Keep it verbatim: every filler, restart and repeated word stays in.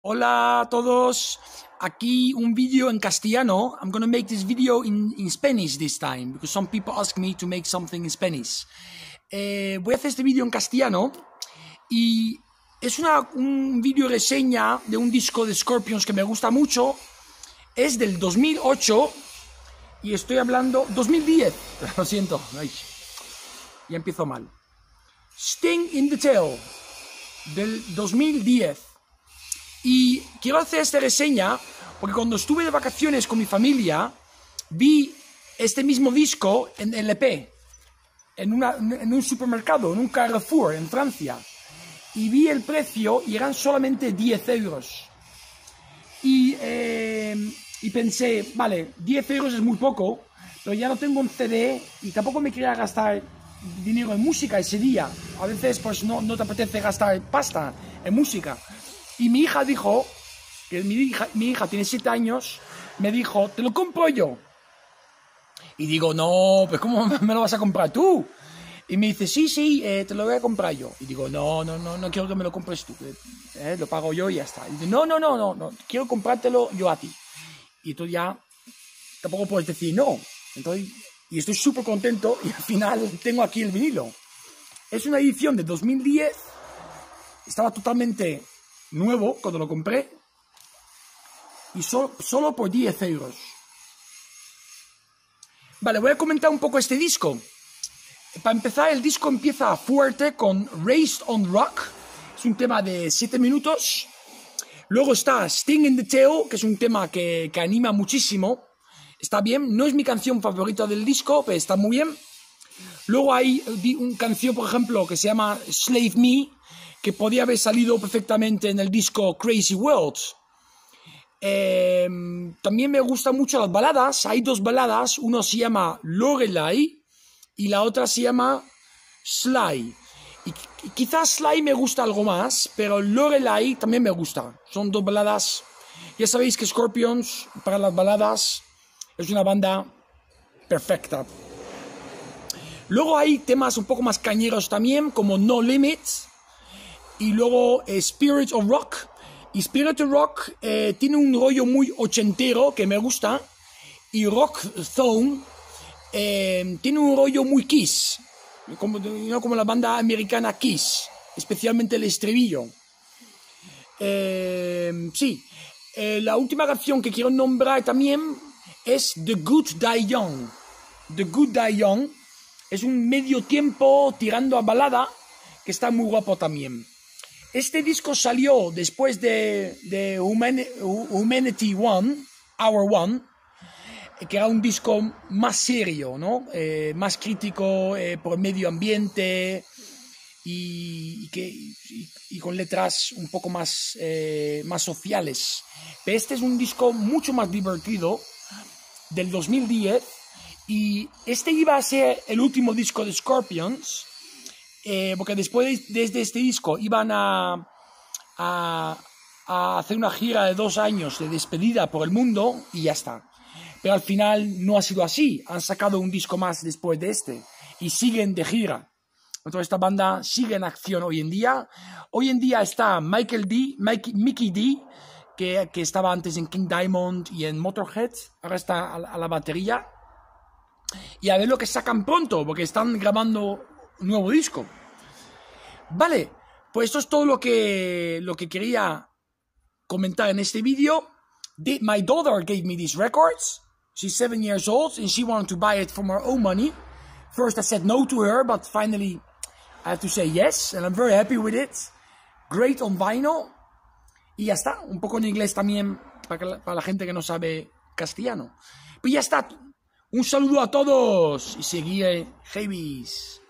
Hola a todos, aquí un vídeo en castellano. I'm gonna make this video in, in Spanish this time, because some people ask me to make something in Spanish. Eh, voy a hacer este vídeo en castellano y es una, un vídeo reseña de un disco de Scorpions que me gusta mucho. Es del dos mil ocho y estoy hablando... dos mil diez, lo siento, ay, ya empiezo mal. Sting in the Tail, del dos mil diez. Y quiero hacer esta reseña porque cuando estuve de vacaciones con mi familia vi este mismo disco en L P en, una, en un supermercado, en un Carrefour en Francia, y vi el precio y eran solamente diez euros y, eh, y pensé, vale, diez euros es muy poco, pero ya no tengo un C D y tampoco me quería gastar dinero en música ese día. A veces pues no, no te apetece gastar pasta en música. Y mi hija dijo, que mi hija, mi hija tiene siete años, me dijo, te lo compro yo. Y digo, no, pues ¿cómo me lo vas a comprar tú? Y me dice, sí, sí, eh, te lo voy a comprar yo. Y digo, no, no, no, no quiero que me lo compres tú, eh, lo pago yo y ya está. Y dice, no, no, no, no, no, quiero comprártelo yo a ti. Y tú ya tampoco puedes decir no. Entonces, y estoy súper contento y al final tengo aquí el vinilo. Es una edición de dos mil diez, estaba totalmente nuevo cuando lo compré y so, solo por diez euros. Vale, voy a comentar un poco este disco. Para empezar, el disco empieza fuerte con Raised on Rock, es un tema de siete minutos. Luego está Sting in the Tail, que es un tema que, que anima muchísimo. Está bien, no es mi canción favorita del disco, pero está muy bien. Luego hay una canción, por ejemplo, que se llama Slave Me, que podía haber salido perfectamente en el disco Crazy World. Eh, también me gustan mucho las baladas. Hay dos baladas, una se llama Lorelei y la otra se llama Sly. Y quizás Sly me gusta algo más, pero Lorelei también me gusta. Son dos baladas. Ya sabéis que Scorpions, para las baladas, es una banda perfecta. Luego hay temas un poco más cañeros también, como No Limit. Y luego eh, Spirit of Rock. Y Spirit of Rock eh, tiene un rollo muy ochentero que me gusta. Y Rock Zone eh, tiene un rollo muy Kiss. Como, ¿no? Como la banda americana Kiss. Especialmente el estribillo. Eh, sí. Eh, la última canción que quiero nombrar también es The Good Die Young. The Good Die Young es un medio tiempo tirando a balada que está muy guapo también. Este disco salió después de, de Human, Humanity One, Hour One, que era un disco más serio, ¿no? Eh, más crítico eh, por el medio ambiente y, y, que, y, y con letras un poco más, eh, más sociales. Pero este es un disco mucho más divertido, del dos mil diez, y este iba a ser el último disco de Scorpions. Eh, porque después de, de este disco iban a, a, a hacer una gira de dos años de despedida por el mundo y ya está. Pero al final no ha sido así. Han sacado un disco más después de este y siguen de gira. Entonces esta banda sigue en acción hoy en día. Hoy en día está Michael D, Mike, Mickey D, que, que estaba antes en King Diamond y en Motorhead. Ahora está a, a la batería. Y a ver lo que sacan pronto, porque están grabando nuevo disco. Vale, pues esto es todo lo que, lo que quería comentar en este vídeo. My daughter gave me these records. She's seven years old and she wanted to buy it from her own money. First I said no to her, but finally I have to say yes, and I'm very happy with it. Great on vinyl. Y ya está, un poco en inglés también para, la, para la gente que no sabe castellano. Pues ya está. Un saludo a todos y seguid heavies.